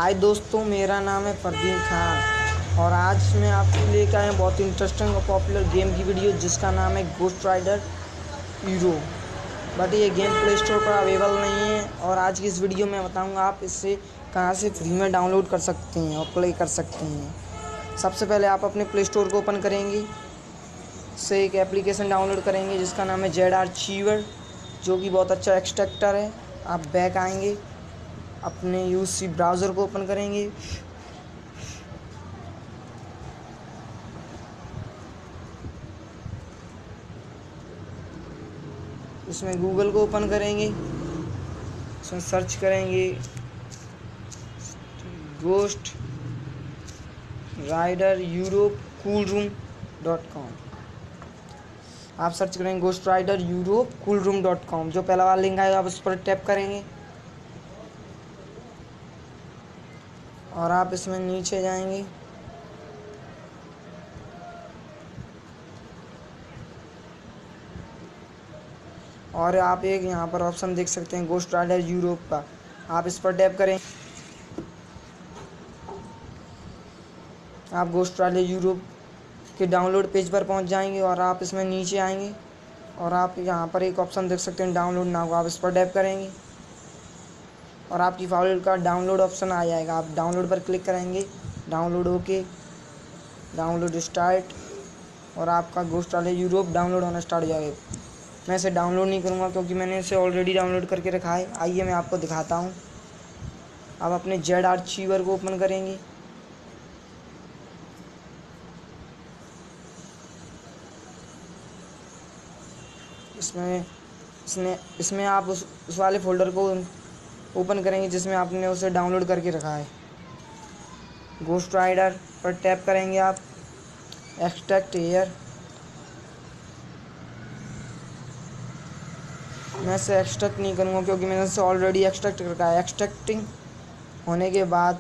हाय दोस्तों, मेरा नाम है फरदीन खान और आज मैं आपके लेकर आया बहुत इंटरेस्टिंग और पॉपुलर गेम की वीडियो जिसका नाम है गोस्ट राइडर हीरो। बट ये गेम प्ले स्टोर पर अवेलेबल नहीं है और आज की इस वीडियो में बताऊंगा आप इसे कहां से फ्री में डाउनलोड कर सकते हैं और प्ले कर सकते हैं। सबसे पहले आप अपने प्ले स्टोर को ओपन करेंगे, से एक एप्लीकेशन डाउनलोड करेंगे जिसका नाम है जेड आर्चीवर, जो कि बहुत अच्छा एक्सट्रैक्टर है। आप बैक आएंगे, अपने यूसी ब्राउज़र को ओपन करेंगे, इसमें गूगल को ओपन करेंगे, इसमें सर्च करेंगे ghost rider Europe cool room .com। आप सर्च करेंगे ghost rider Europe cool room .com। जो पहला वाला लिंक आएगा आप उस पर टैप करेंगे और आप इसमें नीचे जाएंगे, और आप एक यहाँ पर ऑप्शन देख सकते हैं गोस्ट राइडर यूरोप का। आप इस पर टैप करें, आप गोस्ट राइडर यूरोप के डाउनलोड पेज पर पहुँच जाएंगे और आप इसमें नीचे आएंगे और आप यहाँ पर एक ऑप्शन देख सकते हैं डाउनलोड नाउ। आप इस पर टैप करेंगे और आपकी फाइल का डाउनलोड ऑप्शन आ जाएगा। आप डाउनलोड पर क्लिक करेंगे, डाउनलोड होके डाउनलोड स्टार्ट और आपका गोस्ट राइडर यूरोप डाउनलोड होना स्टार्ट हो जाएगा। मैं इसे डाउनलोड नहीं करूँगा क्योंकि मैंने इसे ऑलरेडी डाउनलोड करके रखा है। आइए मैं आपको दिखाता हूँ। आप अपने जेड आर्चीवर को ओपन करेंगे, इसमें आप उस वाले फोल्डर को ओपन करेंगे जिसमें आपने उसे डाउनलोड करके रखा है। गोस्ट राइडर पर टैप करेंगे, आप एक्सट्रैक्ट हेयर। मैं इसे एक्सट्रैक्ट नहीं करूँगा क्योंकि मैंने इसे ऑलरेडी एक्सट्रैक्ट कर रखा है। एक्सट्रैक्टिंग होने के बाद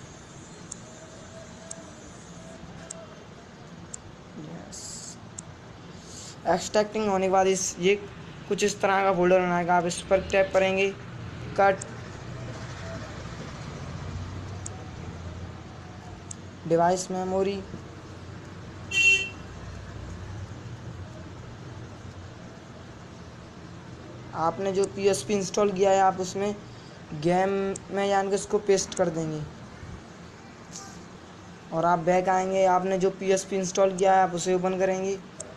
ये कुछ इस तरह का फोल्डर बनाएगा। आप इस पर टैप करेंगे, कट डिवाइस मेमोरी, आपने जो पीएसपी इंस्टॉल किया है आप उसमें गेम में जान के उसको पेस्ट कर देंगे और आप बैक आएंगे। आपने जो पीएसपी इंस्टॉल किया है आप उसे ओपन करेंगे,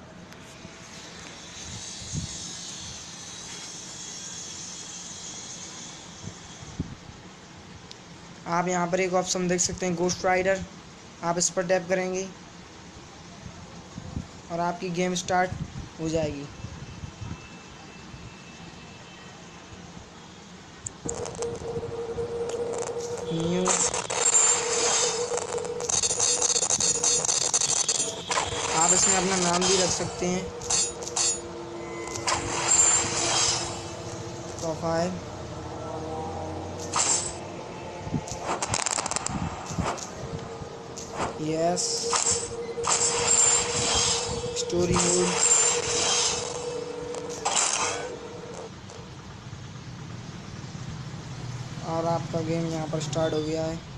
आप यहाँ पर एक ऑप्शन देख सकते हैं गोस्ट राइडर। आप इस पर टैप करेंगे और आपकी गेम स्टार्ट हो जाएगी। न्यू आप इसमें अपना नाम भी रख सकते हैं, प्रोफाइल, यस, स्टोरी मोड, और आपका गेम यहाँ पर स्टार्ट हो गया है।